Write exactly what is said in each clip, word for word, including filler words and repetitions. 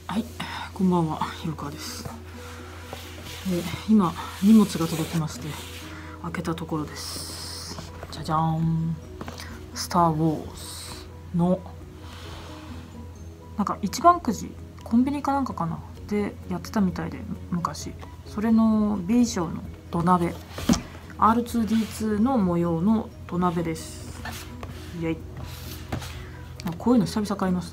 はい、こんばんは、ひろかわです。で、今荷物が届きまして開けたところです。じゃじゃーん。スター・ウォーズのなんか一番くじコンビニかなんかかなでやってたみたいで、昔それの B 賞の土鍋 アールツーディーツー の模様の土鍋です。イエイ。こういうの久々買いました。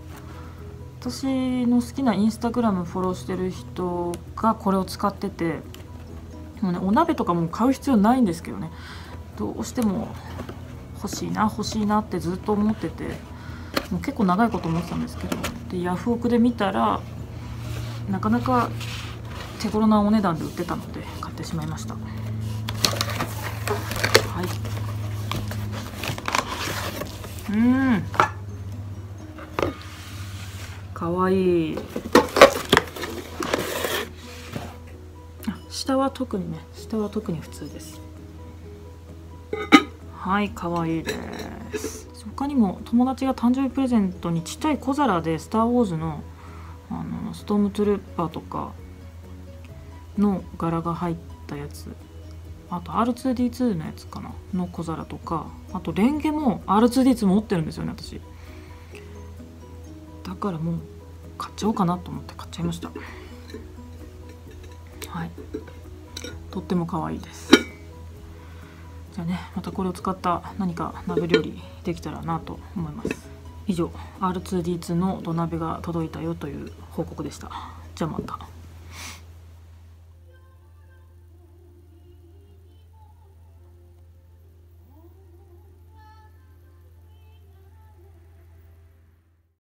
私の好きなインスタグラムフォローしてる人がこれを使ってて、もうね、お鍋とかも買う必要ないんですけどね、どうしても欲しいな欲しいなってずっと思ってて、もう結構長いこと思ってたんですけど、でヤフオクで見たらなかなか手頃なお値段で売ってたので買ってしまいました。はい、うーん、かわいい。下は特にね、下は特に普通です。はい、かわいいです。他にも友達が誕生日プレゼントにちっちゃい小皿でスター・ウォーズのあのストームトゥルーパーとかの柄が入ったやつ、あと アールツーディーツー のやつかなの小皿とか、あとレンゲも アールツーディーツー 持ってるんですよね、私。だからもう買っちゃおうかなと思って買っちゃいました。はい、とっても可愛いです。じゃあね、またこれを使った何か鍋料理できたらなと思います。以上 アールツーディーツー の土鍋が届いたよという報告でした。じゃあまた。